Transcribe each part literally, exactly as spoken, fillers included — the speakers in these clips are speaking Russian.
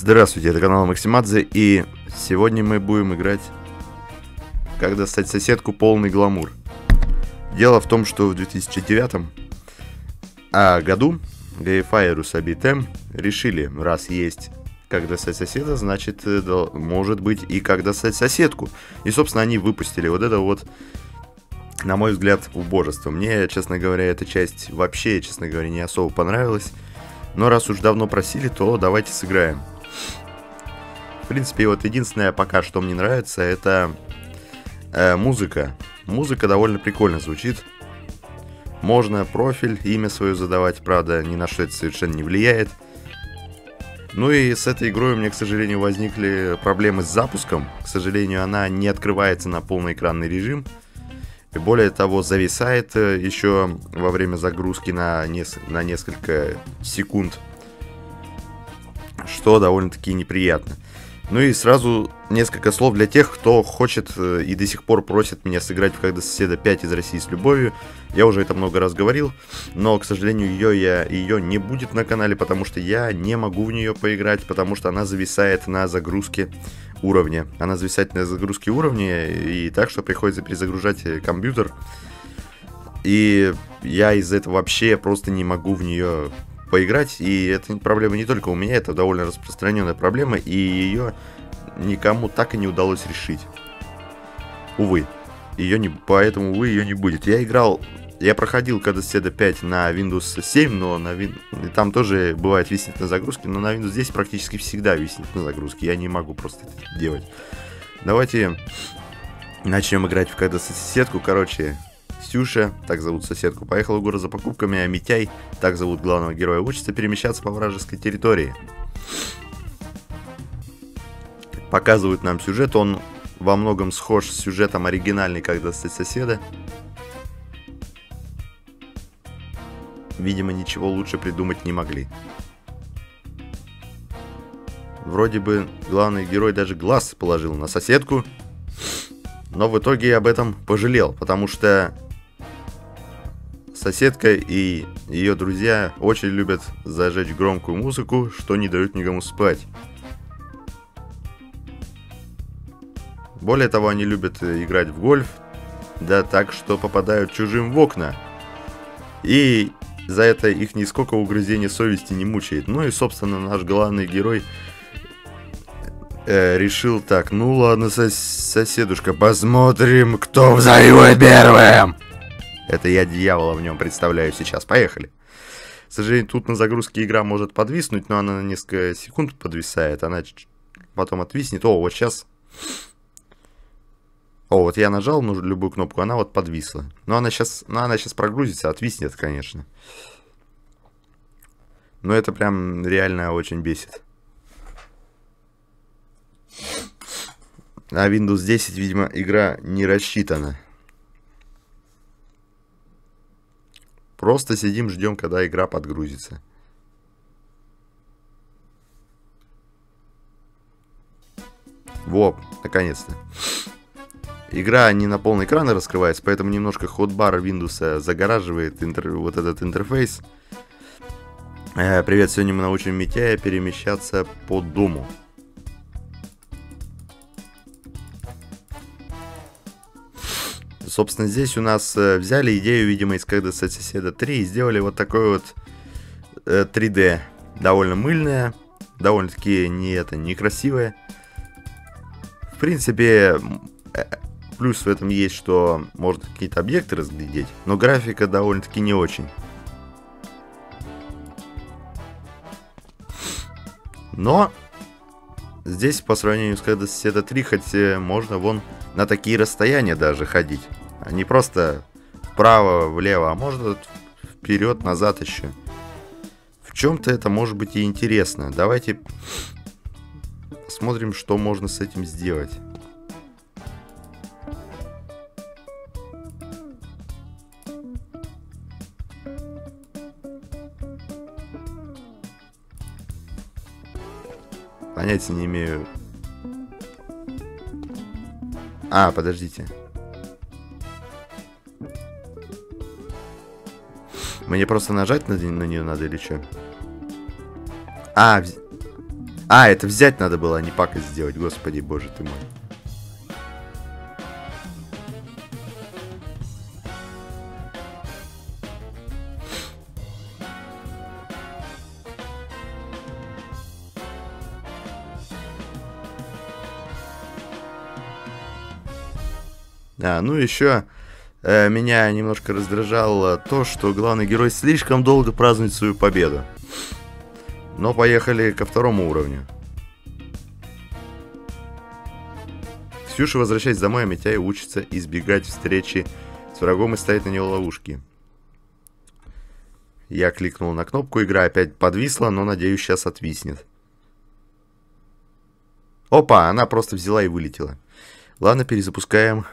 Здравствуйте, это канал Максимадзе, и сегодня мы будем играть «Как достать соседку. Полный гламур». Дело в том, что в две тысячи девятом а, году Gayfire и Sabitem решили, раз есть «Как достать соседа», значит, может быть и «Как достать соседку». И, собственно, они выпустили вот это вот, на мой взгляд, убожество. Мне, честно говоря, эта часть вообще, честно говоря, не особо понравилась. Но раз уж давно просили, то давайте сыграем. В принципе, вот единственное пока что мне нравится, это э, музыка. Музыка довольно прикольно звучит. Можно профиль, имя свое задавать, правда, ни на что это совершенно не влияет. Ну и с этой игрой у меня, к сожалению, возникли проблемы с запуском. К сожалению, она не открывается на полноэкранный режим. И более того, зависает еще во время загрузки на, нес- на несколько секунд, что довольно-таки неприятно. Ну и сразу несколько слов для тех, кто хочет и до сих пор просит меня сыграть в «Как достать соседа пять» из России с любовью. Я уже это много раз говорил, но, к сожалению, ее, я, ее не будет на канале, потому что я не могу в нее поиграть, потому что она зависает на загрузке уровня. Она зависает на загрузке уровня, и так что приходится перезагружать компьютер. И я из-за этого вообще просто не могу в нее поиграть, и это проблема не только у меня, это довольно распространенная проблема, и ее никому так и не удалось решить. Увы, ее не, поэтому, увы, ее не будет. Я играл, я проходил «Как достать соседа пять» на Windows семь, но на Win... там тоже бывает виснет на загрузке, но на Windows десять практически всегда виснет на загрузке, я не могу просто это делать. Давайте начнем играть в «Как достать соседку», короче... Ксюша, так зовут соседку, поехала в город за покупками, а Митяй, так зовут главного героя, учится перемещаться по вражеской территории. Показывают нам сюжет, он во многом схож с сюжетом оригинальный «Как достать соседа». Видимо, ничего лучше придумать не могли. Вроде бы главный герой даже глаз положил на соседку, но в итоге я об этом пожалел, потому что соседка и ее друзья очень любят зажечь громкую музыку, что не дает никому спать. Более того, они любят играть в гольф, да так, что попадают чужим в окна. И за это их нисколько угрызения совести не мучает. Ну и, собственно, наш главный герой э, решил так: ну ладно, сос- соседушка, посмотрим, кто взорвет первым. Это я дьявола в нем представляю сейчас. Поехали. К сожалению, тут на загрузке игра может подвиснуть, но она на несколько секунд подвисает. Она потом отвиснет. О, вот сейчас. О, вот я нажал нужную любую кнопку, она вот подвисла. Но она сейчас, но она сейчас прогрузится, отвиснет, конечно. Но это прям реально очень бесит. На Windows десять, видимо, игра не рассчитана. Просто сидим, ждем, когда игра подгрузится. Во, наконец-то. Игра не на полный экран раскрывается, поэтому немножко хотбар Windows загораживает интер... вот этот интерфейс. Э, привет, сегодня мы научим Митяя перемещаться по дому. Собственно, здесь у нас э, взяли идею, видимо, из «Как достать соседа три» и сделали вот такое вот э, три дэ. Довольно мыльное, довольно-таки не это, некрасивое. В принципе, э, плюс в этом есть, что можно какие-то объекты разглядеть, но графика довольно-таки не очень. Но здесь, по сравнению с «Как достать соседа три», хоть можно вон на такие расстояния даже ходить. А не просто вправо, влево, а можно вперед, назад еще. В чем-то это может быть и интересно. Давайте посмотрим, что можно с этим сделать. Понятия не имею. А, подождите. Мне просто нажать на, на нее надо или что? А, вз... А, это взять надо было, а не пакость сделать. Господи, боже ты мой. А, ну еще э, меня немножко раздражало то, что главный герой слишком долго празднует свою победу. Но поехали ко второму уровню. Ксюша, возвращаясь домой, Митяй учится избегать встречи с врагом и ставить на него ловушки. Я кликнул на кнопку, игра опять подвисла, но, надеюсь, сейчас отвиснет. Опа, она просто взяла и вылетела. Ладно, перезапускаем.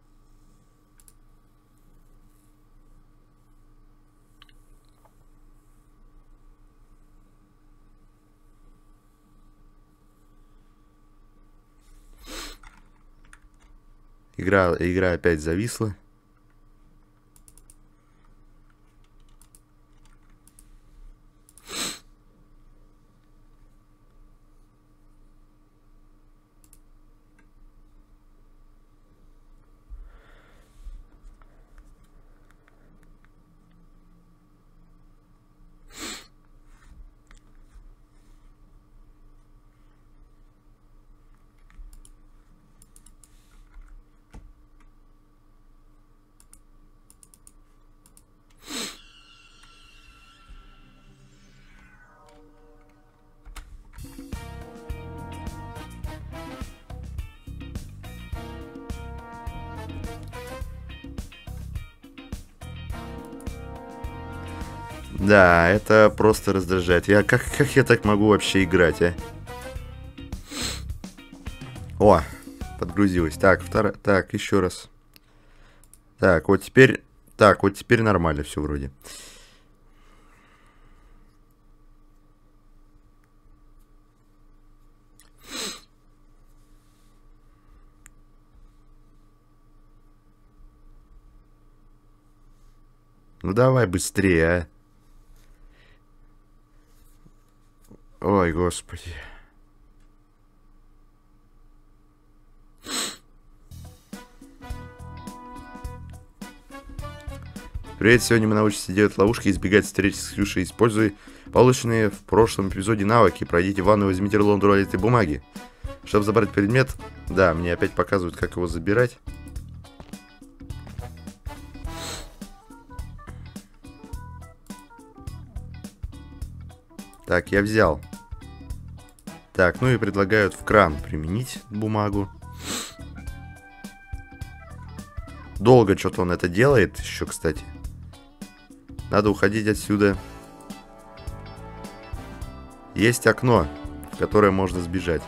Игра, игра опять зависла. Да, это просто раздражает. Я как, как я так могу вообще играть, а? О, подгрузилось. Так, вторая. Так, еще раз. Так, вот теперь. Так, вот теперь нормально все вроде. Ну давай быстрее, а. Ой, господи. Привет, сегодня мы научимся делать ловушки и избегать встреч с Ксюшей. Используй полученные в прошлом эпизоде навыки. Пройдите в ванну, возьмите рулон туалетной бумаги. Чтобы забрать предмет... Да, мне опять показывают, как его забирать. Так, я взял. Так, ну и предлагают в кран применить бумагу. Долго что-то он это делает еще, кстати. Надо уходить отсюда. Есть окно, в которое можно сбежать.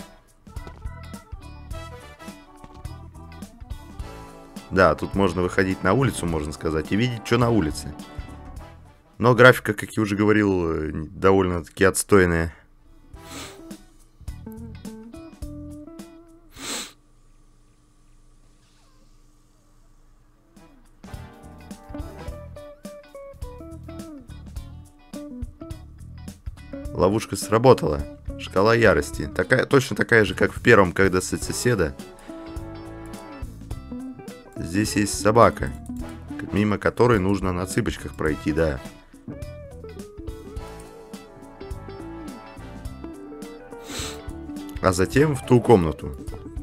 Да, тут можно выходить на улицу, можно сказать, и видеть, что на улице. Но графика, как я уже говорил, довольно-таки отстойная. Ловушка сработала. Шкала ярости. Такая, точно такая же, как в первом, когда с соседа. Здесь есть собака, мимо которой нужно на цыпочках пройти, да. А затем в ту комнату.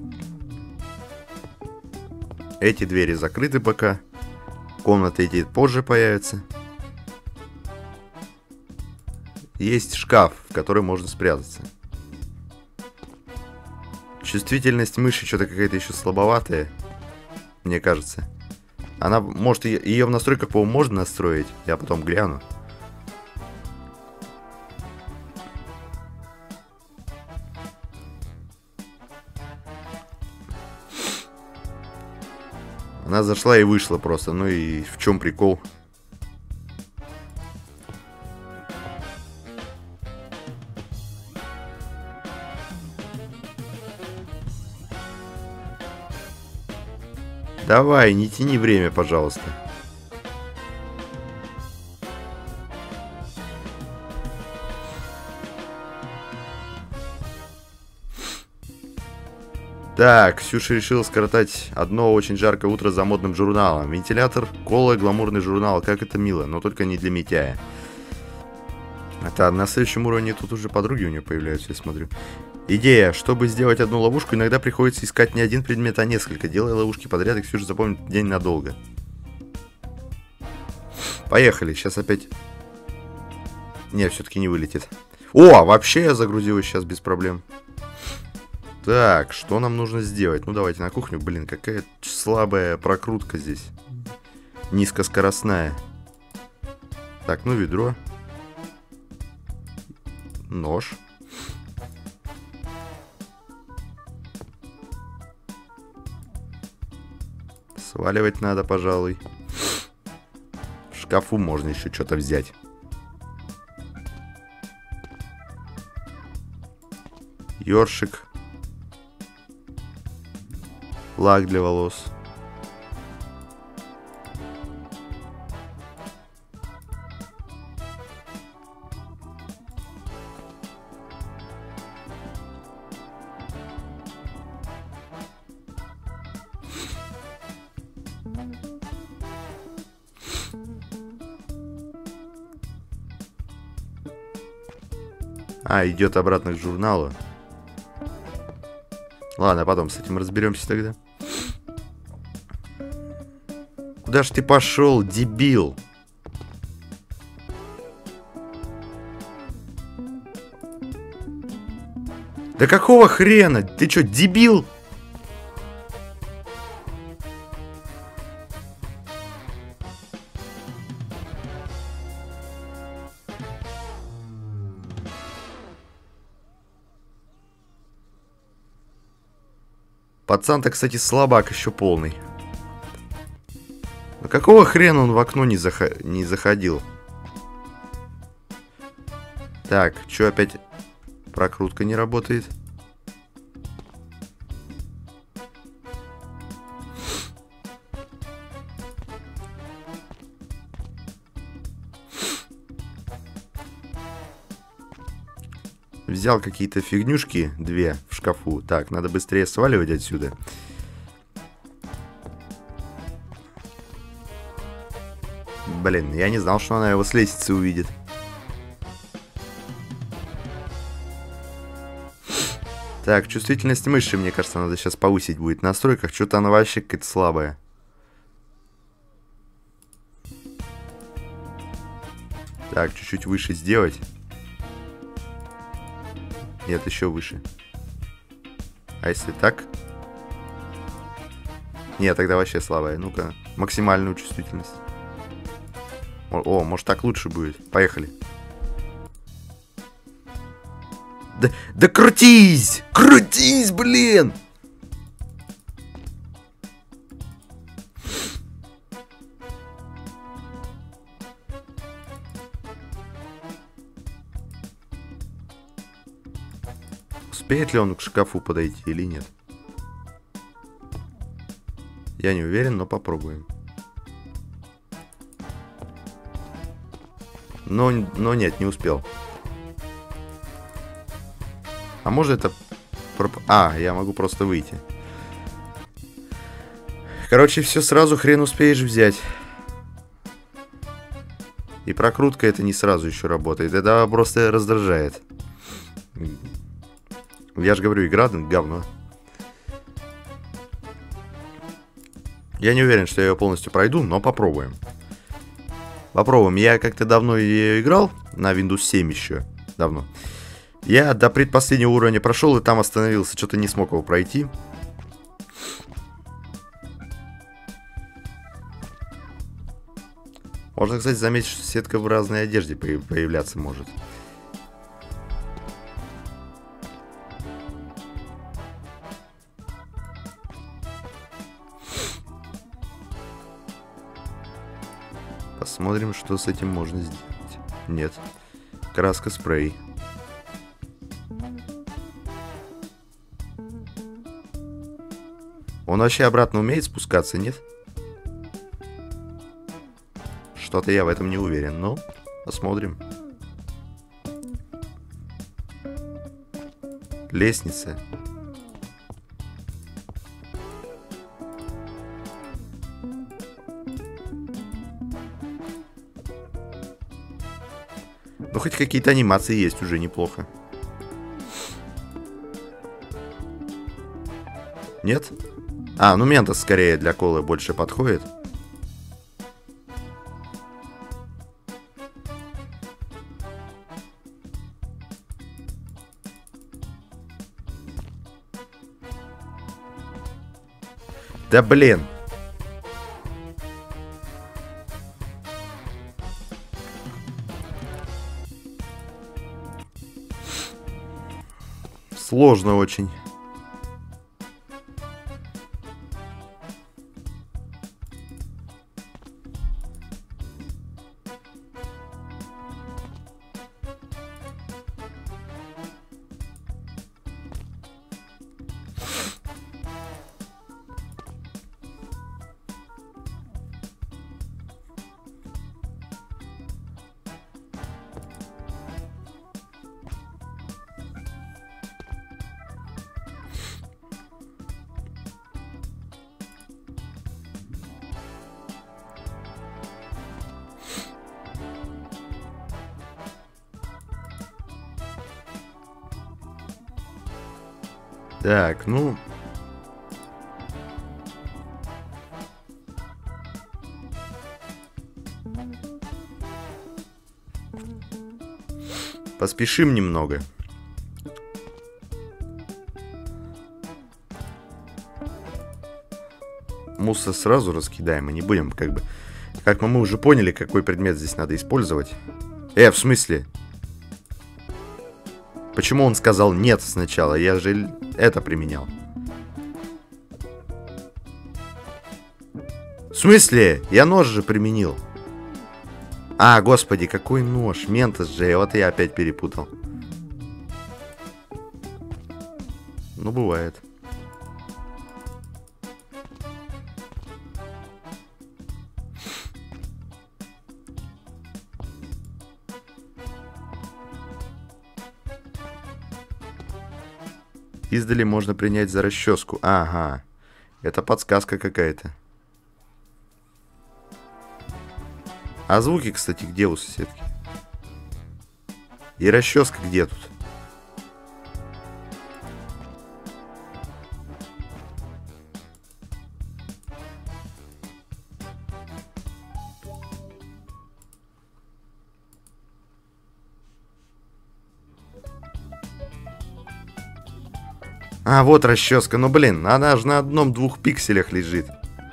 Эти двери закрыты пока. Комнаты эти позже появятся. Есть шкаф, в который можно спрятаться. Чувствительность мыши что-то какая-то еще слабоватая, мне кажется. Она, может, ее в настройках, по-моему, можно настроить. Я потом гляну. Она зашла и вышла просто. Ну и в чем прикол? Давай, не тяни время, пожалуйста. Так, Ксюша решила скоротать одно очень жаркое утро за модным журналом. Вентилятор, кола, гламурный журнал. Как это мило, но только не для Митяя. Это на следующем уровне тут уже подруги у нее появляются, я смотрю. Идея. Чтобы сделать одну ловушку, иногда приходится искать не один предмет, а несколько. Делая ловушки подряд, и Ксюша запомнит день надолго. Поехали. Сейчас опять... Не, все-таки не вылетит. О, вообще я загрузилась сейчас без проблем. Так, что нам нужно сделать? Ну, давайте на кухню. Блин, какая слабая прокрутка здесь. Низкоскоростная. Так, ну, ведро. Нож. Сваливать надо, пожалуй. В шкафу можно еще что-то взять. Ёршик. Лак для волос. А, идет обратно к журналу. Ладно, потом с этим разберемся тогда. Куда ж ты пошел, дебил? Да какого хрена? Ты что, дебил? Пацан-то, кстати, слабак еще полный. Ну какого хрена он в окно не, зах... не заходил? Так, что опять прокрутка не работает? Взял какие-то фигнюшки, две в шкафу. Так, надо быстрее сваливать отсюда. Блин, я не знал, что она его с лестницы увидит. Так, чувствительность мыши, мне кажется, надо сейчас повысить будет. В настройках что-то она вообще какая-то слабая. Так, чуть-чуть выше сделать. Нет, еще выше. А если так? Нет, тогда вообще слабая. Ну-ка, максимальную чувствительность. О, о, может так лучше будет. Поехали. Да, да крутись! Крутись, блин! Успеет ли он к шкафу подойти или нет? Я не уверен, но попробуем. Но, но нет, не успел. А может это... А, я могу просто выйти. Короче, все сразу хрен успеешь взять. И прокрутка это не сразу еще работает. Это просто раздражает. Я же говорю, игра говно. Я не уверен, что я ее полностью пройду, но попробуем. Попробуем. Я как-то давно ее играл. На Windows семь еще. Давно. Я до предпоследнего уровня прошел и там остановился. Что-то не смог его пройти. Можно, кстати, заметить, что сетка в разной одежде появляться может. Посмотрим, что с этим можно сделать. Нет. Краска, спрей. Он вообще обратно умеет спускаться, нет? Что-то я в этом не уверен, но посмотрим. Лестница. Ну, хоть какие-то анимации есть, уже неплохо. Нет? А, ну Ментос скорее для колы больше подходит. Да блин. Сложно очень. Так, ну... Поспешим немного. Мусор сразу раскидаем, и не будем как бы... Как мы уже поняли, какой предмет здесь надо использовать. Э, в смысле? Почему он сказал нет сначала? Я же это применял. В смысле? Я нож же применил. А, господи, какой нож? Ментос же, вот я опять перепутал. Ну, бывает. Издали можно принять за расческу. Ага. Это подсказка какая-то. А звуки, кстати, где у соседки? И расческа где тут? А, вот расческа. Ну, блин, она же на одном-двух пикселях лежит.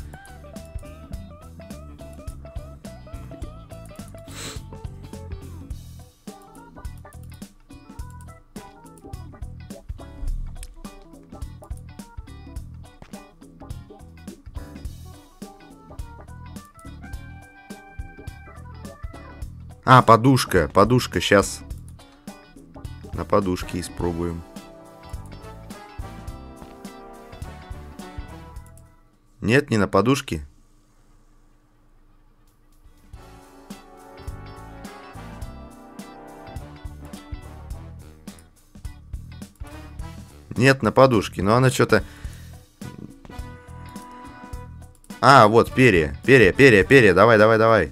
А, подушка, подушка, сейчас на подушке испробуем. Нет, не на подушке. Нет, на подушке, но она что-то... А, вот, перья, перья, перья, перья, давай, давай, давай.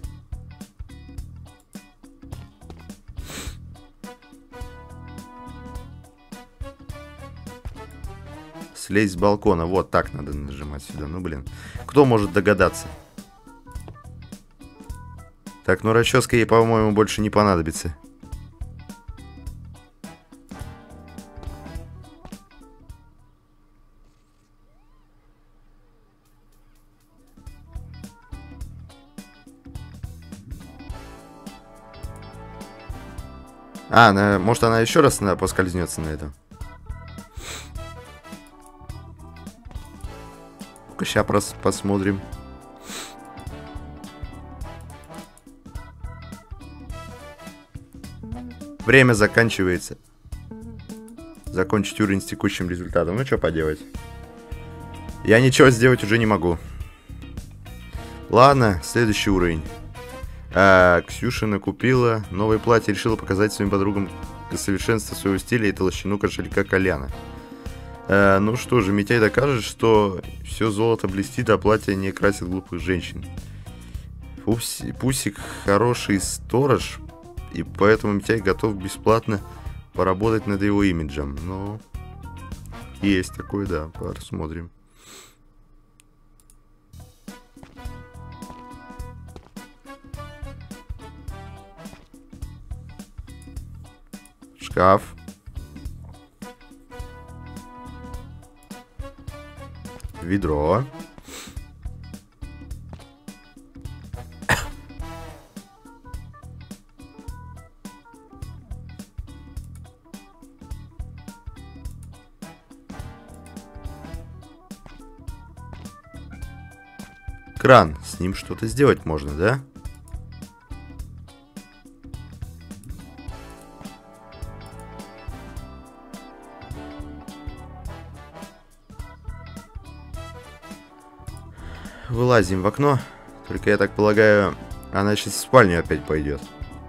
Слезть с балкона. Вот так надо нажимать сюда. Ну, блин. Кто может догадаться? Так, ну расческа ей, по-моему, больше не понадобится. А, на, может она еще раз на, поскользнется на этом? Сейчас посмотрим. Время заканчивается. Закончить уровень с текущим результатом. Ну, что поделать. Я ничего сделать уже не могу. Ладно, следующий уровень. А, Ксюша купила новое платье, решила показать своим подругам совершенство своего стиля и толщину кошелька Коляна. А, ну что же, Митяй докажет, что все золото блестит, а платье не красит глупых женщин. Пупси, Пусик хороший сторож. И поэтому Митяй готов бесплатно поработать над его имиджем. Но есть такое, да, посмотрим. Шкаф. Ведро. Кран. С ним что-то сделать можно, да? Вылазим в окно. Только я так полагаю, она сейчас в спальню опять пойдет.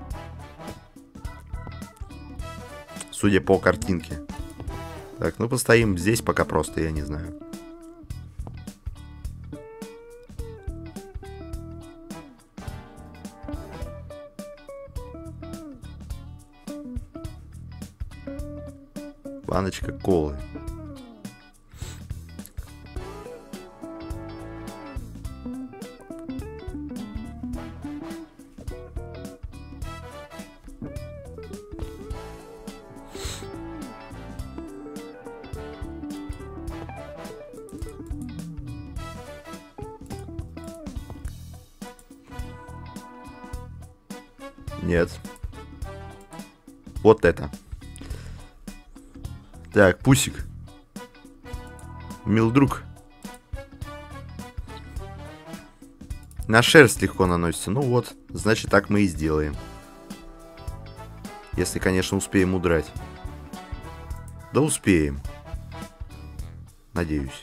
Судя по картинке. Так, ну постоим здесь пока просто, я не знаю. Баночка колы. Нет. Вот это. Так, пусик. Милдруг. На шерсть легко наносится. Ну вот, значит, так мы и сделаем. Если, конечно, успеем удрать. Да успеем. Надеюсь.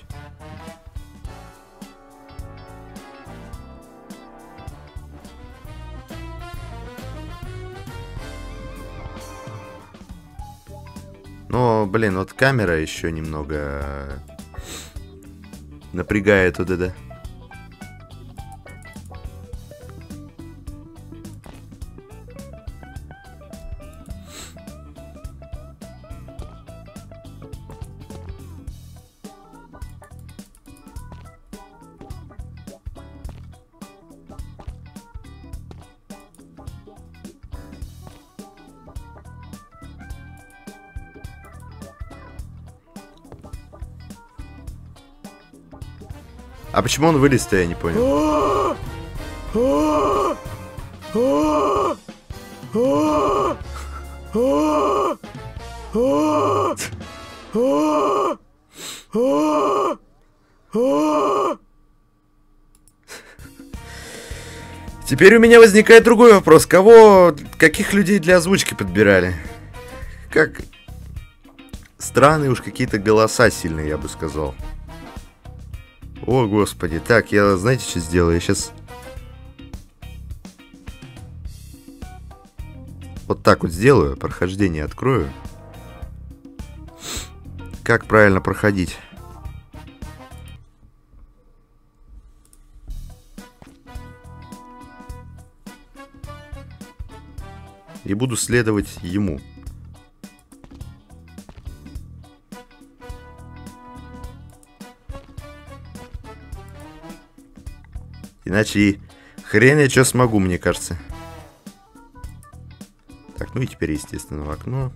Но, блин, вот камера еще немного напрягает вот это. А почему он вылез-то, я не понял. Теперь у меня возникает другой вопрос. Кого, каких людей для озвучки подбирали? Как странные уж какие-то голоса сильные, я бы сказал. О, господи. Так, я, знаете, что сделаю? Я сейчас... Вот так вот сделаю. Прохождение открою. Как правильно проходить? И буду следовать ему. Иначе и хрен я что смогу, мне кажется. Так, ну и теперь, естественно, в окно.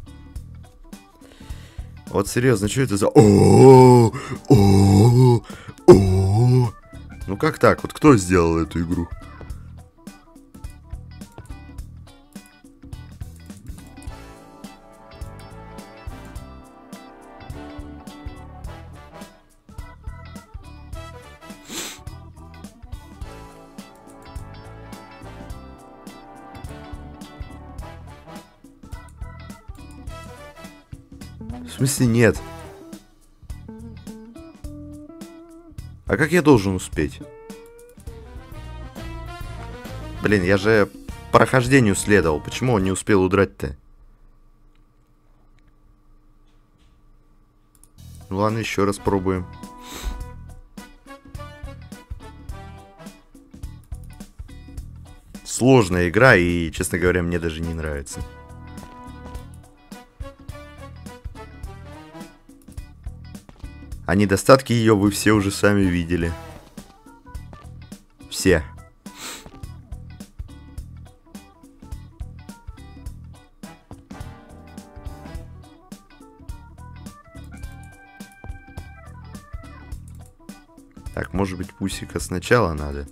Вот серьезно, что это за... О, о, о. Ну как так? Вот кто сделал эту игру? В смысле нет? А как я должен успеть? Блин, я же по прохождению следовал. Почему он не успел удрать-то? Ну ладно, еще раз пробуем. сложная игра, и, честно говоря, мне даже не нравится. А недостатки ее вы все уже сами видели. Все. Так, может быть, Пусика сначала надо.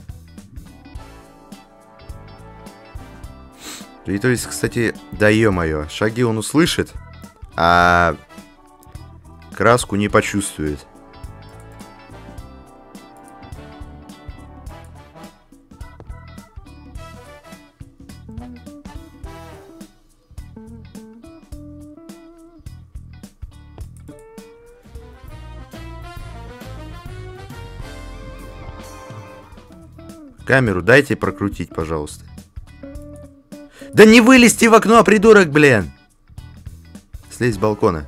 И то есть, кстати, да ё-моё, шаги он услышит, а краску не почувствует. Камеру дайте прокрутить, пожалуйста. Да не вылезти в окно, придурок, блин! Слезь с балкона.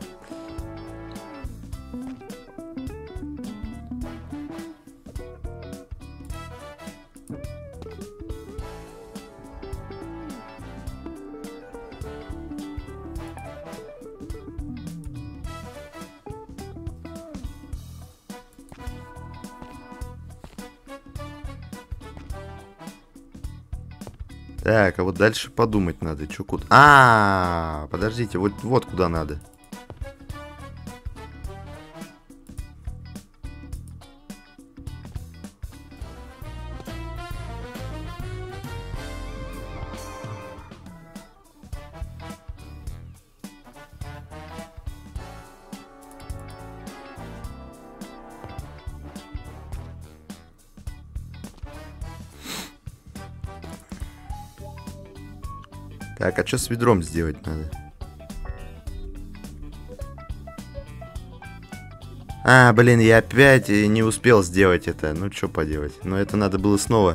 Так, а вот дальше подумать надо. Чё, куда? А, -а, а, подождите, вот, вот куда надо. Так, а что с ведром сделать надо? А, блин, я опять не успел сделать это. Ну, что поделать. Но это надо было снова.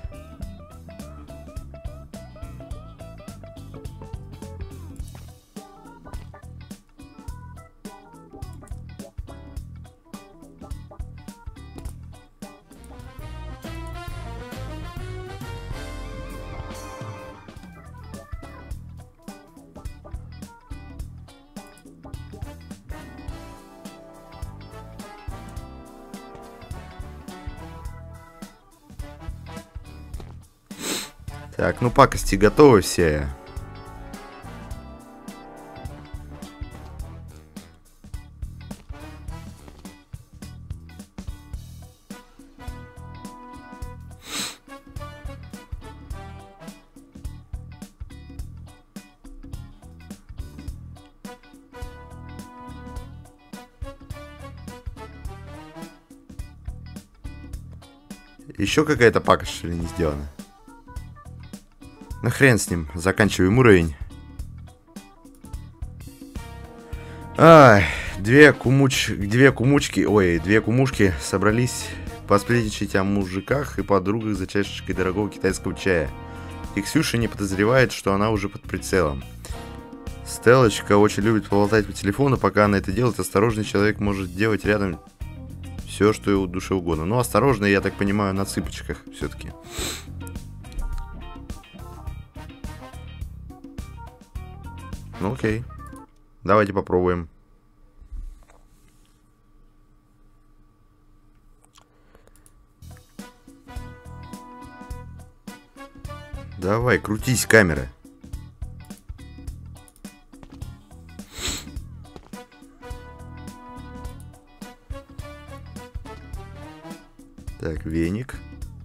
Так, ну пакости готовы все. Еще какая-то пакость, что ли, не сделана? Ну хрен с ним, заканчиваем уровень. Ай, две кумуч... две кумучки, ой, две кумушки собрались посплетничать о мужиках и подругах за чашечкой дорогого китайского чая. И Ксюша не подозревает, что она уже под прицелом. Стеллочка очень любит поболтать по телефону, пока она это делает. Осторожный человек может делать рядом все, что его душе угодно. Но осторожно, я так понимаю, на цыпочках все-таки. Ну окей, давайте попробуем. Давай, крутись, камера. Так, веник.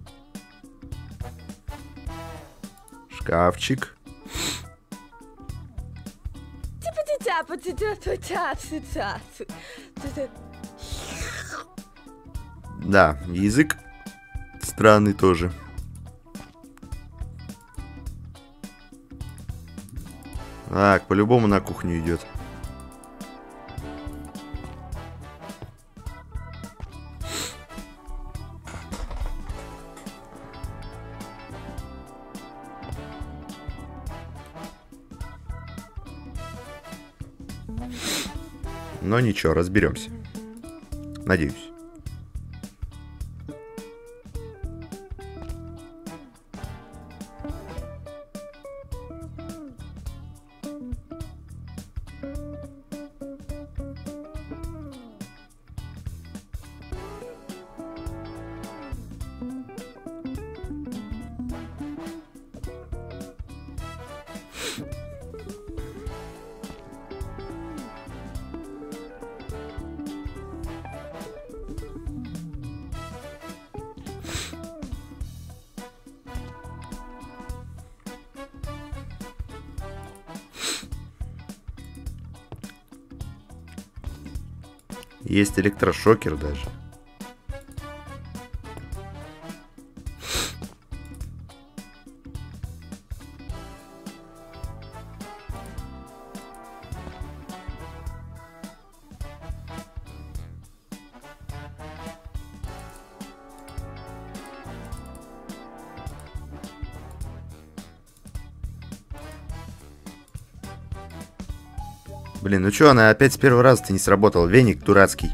Шкафчик. Да, язык странный тоже. Так, по-любому на кухню идет. Но ничего, разберемся. Надеюсь. Есть электрошокер даже. Блин, ну чё, она опять с первого раза-то не сработала. Веник дурацкий.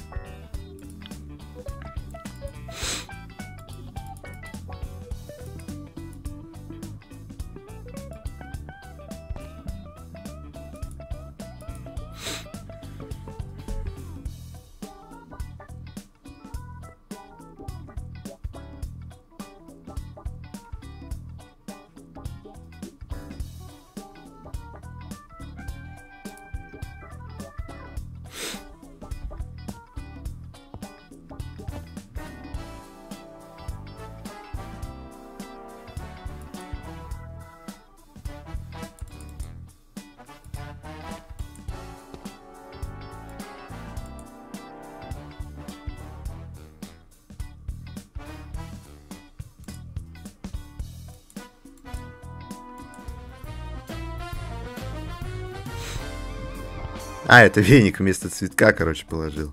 А, это веник вместо цветка, короче, положил.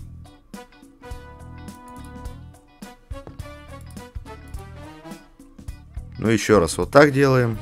Ну, еще раз вот так делаем.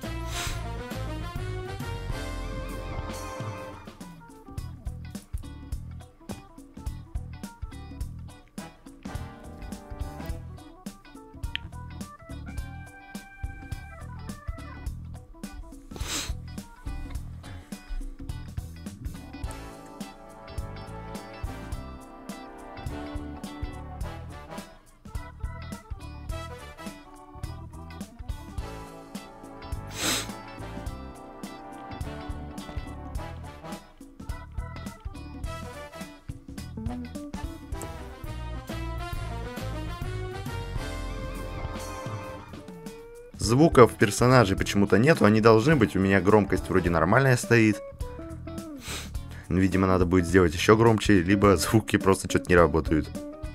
Звуков персонажей почему-то нету, они должны быть. У меня громкость вроде нормальная стоит. Видимо, надо будет сделать еще громче, либо звуки просто что-то не работают.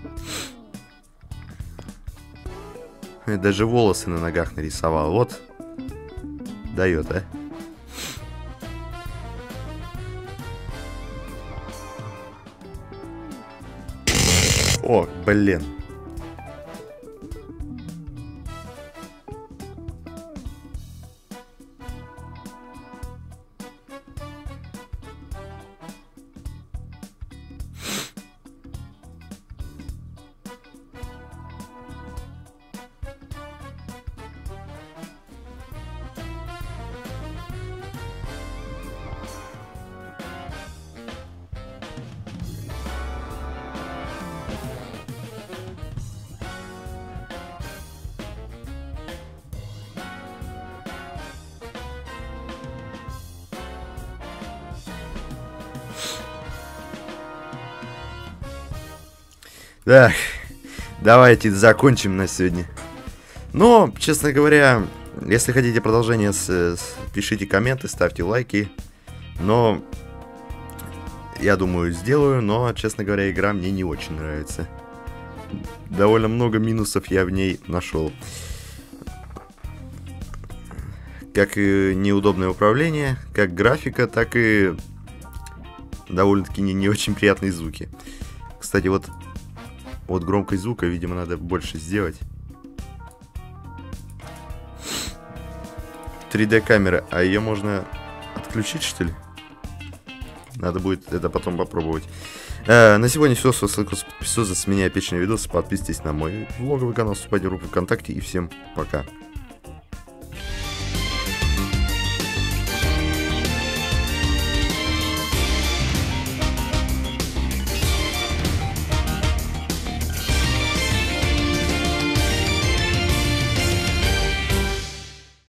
Я даже волосы на ногах нарисовал. Вот. Дает, а? О, блин. Так, давайте закончим на сегодня. Но, честно говоря, если хотите продолжение, с, с, пишите комменты, ставьте лайки. Но, я думаю, сделаю, но, честно говоря, игра мне не очень нравится. Довольно много минусов я в ней нашел. Как и неудобное управление, как графика, так и довольно-таки не, не очень приятные звуки. Кстати, вот... Вот громкость звука, видимо, надо больше сделать. три дэ камера, а ее можно отключить, что ли? Надо будет это потом попробовать. Э, на сегодня все. Ссылку подписывайтесь, с меня отличный видос. Подписывайтесь на мой влоговый канал, вступайте в группу ВКонтакте и всем пока.